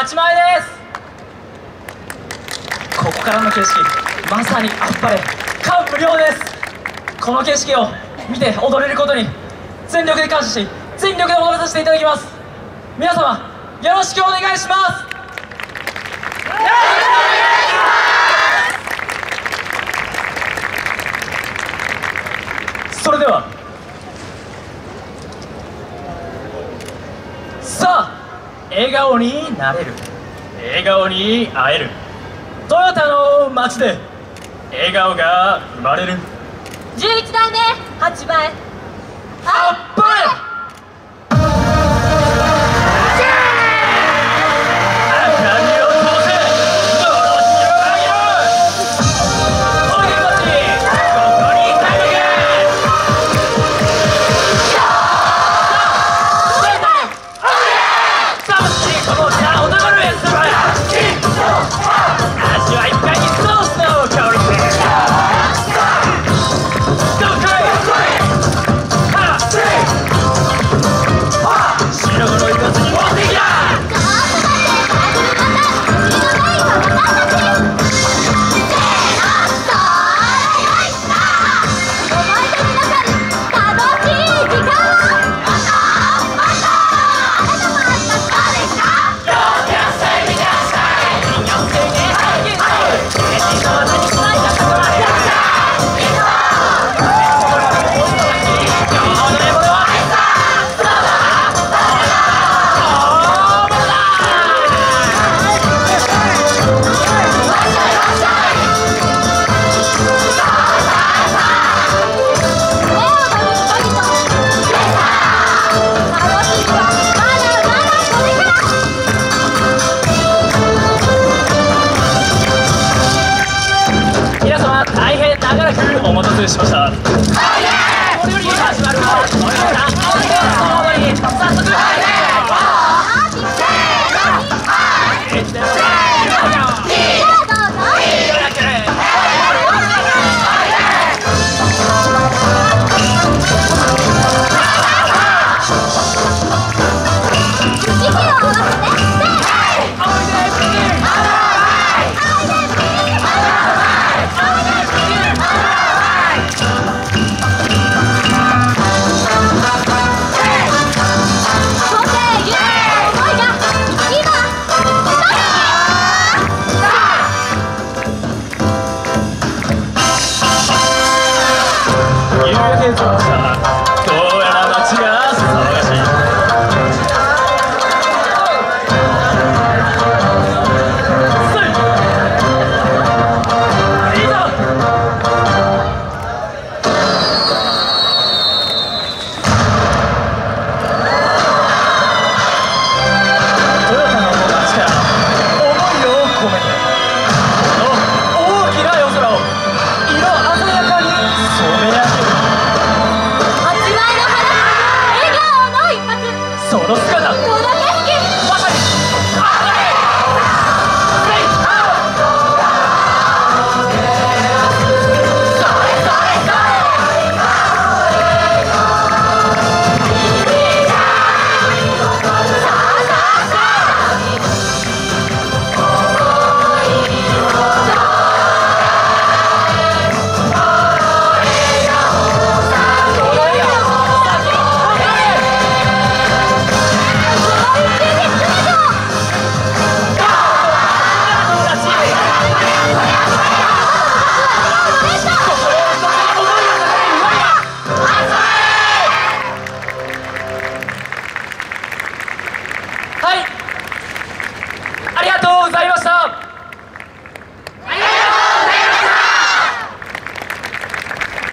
8万円です。ここからの景色、まさにあっぱれ感無量です。この景色を見て踊れることに全力で感謝し、全力で踊らさせていただきます。皆様よろしくお願いします。それではさあ、笑顔になれる、笑顔に会える、トヨタの街で笑顔が生まれる。 11代目8番あっぱれ。大変長らくお待たせしました。